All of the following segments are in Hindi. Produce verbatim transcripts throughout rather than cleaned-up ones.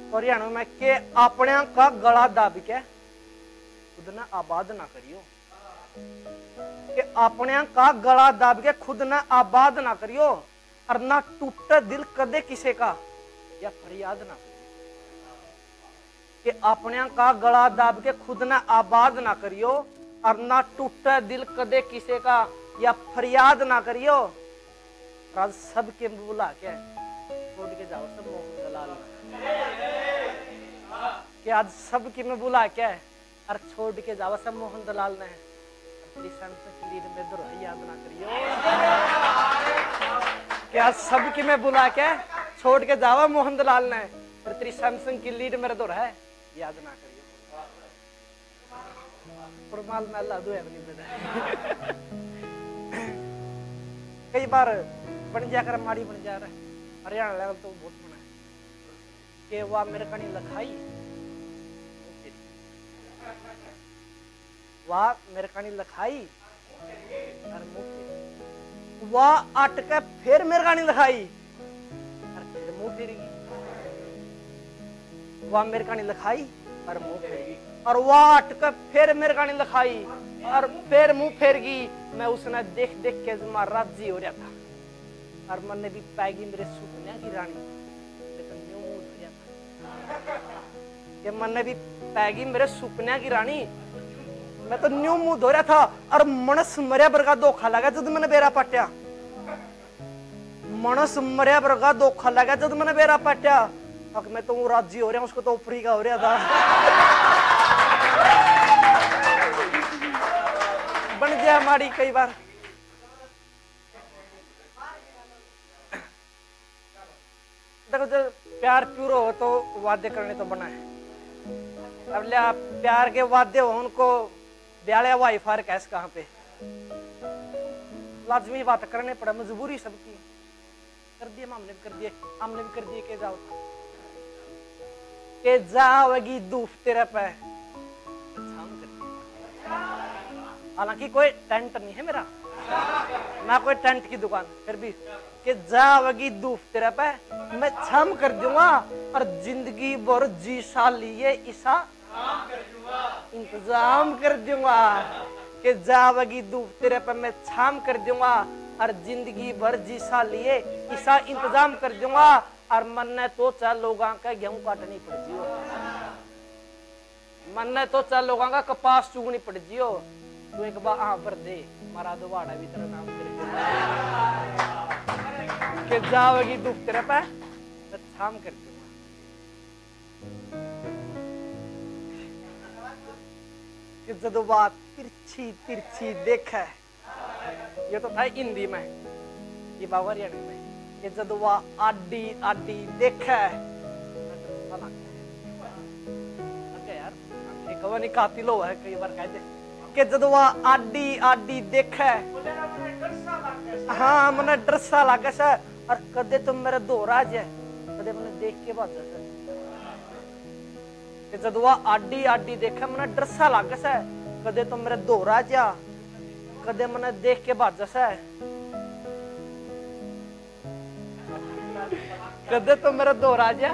हरियाणा में के अपने का गला दाब के खुद ने आबाद ना करियो, कि अपने का गला दाब के खुद ने आबाद ना करियो, और ना टूटे दिल कदे किसे का या फरियाद ना करियो, कि अपने का गला दाब के खुद ने आबाद ना करियो, और ना टूटे दिल कदे किसे का या फरियाद ना करियो। आज सबके बुला के छोड़ के जाओ सब मोहन दलाल, कि आज सबकी में बुला के और छोड़ के जाओ सब मोहन दलाल ने में दो याद ना करियो, कि आज सबकी में बुला के छोड़ के जाओ मोहन दलाल ने तेरी सैमसंग की लीड मेरे दो है याद ना करियो। माल में अल्लाह दुआ बनी बेटा कई बार बन जा कर माड़ी बन जा रहा है, हरियाणा लेवल तो बहुत बना है कि वाह मेरे कणी लखाई, वाह मेरे कणी लखाई, वाह अटके फिर मेरे कणी लखाई और फिर मुंह फिर गई, वाह मेरे कणी लखाई और मुंह फिर गई, और वाह अटके फिर मेरे कणी लखाई और फिर मुंह फिर गई। मैं उसने देख देख के जमा राजी हो रहा था, और मन ने भी पैगी मेरे सुपने की रानी, लेकिन न्यू मूड हो जाता कि मन ने भी पैगी मेरे सुपने की रानी, मैं तो न्यू मूड हो रहा था, और मनस मरिया बरगा धोखा लगा जब मैंने बेरा पाटिया, मनस मरिया बरगा धोखा लगा जब मैंने बेरा पाटिया, अब मैं तो राजी हो रहा हूँ, उसको तो ऊपरी का हो रहा था बन गया हमारी कई बार। देखो जब प्यार प्यूरो हो तो वादे करने तो बना है, अब लिया प्यार के वादे हो उनको ब्याले वाई फार कैस कहाँ पे लाजमी बात करने पड़ा, मजबूरी सबकी कर दिए, हमने भी कर दिए, हमने भी कर दिए के जाओ के जाओगी दूफ तेरे पे, हालांकि कोई टेंट नहीं है मेरा, ना कोई टेंट की दुकान, फिर भी कि जाओगी दूफ तेरे पे मैं छम कर दूंगा, और जिंदगी भर जी साली ये ईसा इंतजाम कर दूंगा, कि जाओगी दूफ तेरे पे मैं छाम कर दूंगा, और जिंदगी भर जी साली ये ईसा इंतजाम कर दूंगा, और मन ने तो चार लोगों का गेहूं काटनी पड़ जियो, मन ने तो चार लोगों का कपास चुगनी पड़ जियो, तू एक बार हाँ पर दे मारा दो वाड़ा भी तेरा नाम के जाओगी दुख तेरे पे मैं छाम कर दूंगा। कि जदो बात तिरछी तिरछी देखा, ये तो था हिंदी में, ये बावरियाणी में, कि जदो वा आडी आडी देखा यार एक कहानी कातिल हो है, कई बार कहते कि जदों आडी आडी देखा, हाँ मैंने डरसा लगा सा, और कदे तुम मेरा दोहरा जाए कदे मैंने देख के बात कि जदों आडी आडी देखा मैंने डरसा लगा सा, कदे तुम मेरा दोहरा जा कदे मैंने देख के बात जैसा, कदे तुम मेरा दोहरा जा,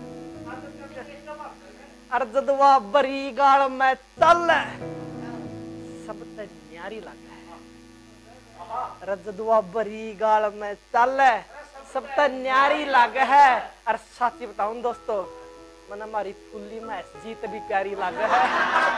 और जदों बरी गाल में चल सब न्यारी लगा है, रजदुआ बरी गाल में चल सब न्यारी लगा है, और साची बताऊं दोस्तों मन हमारी फुल्ली में जीत भी प्यारी लगा है।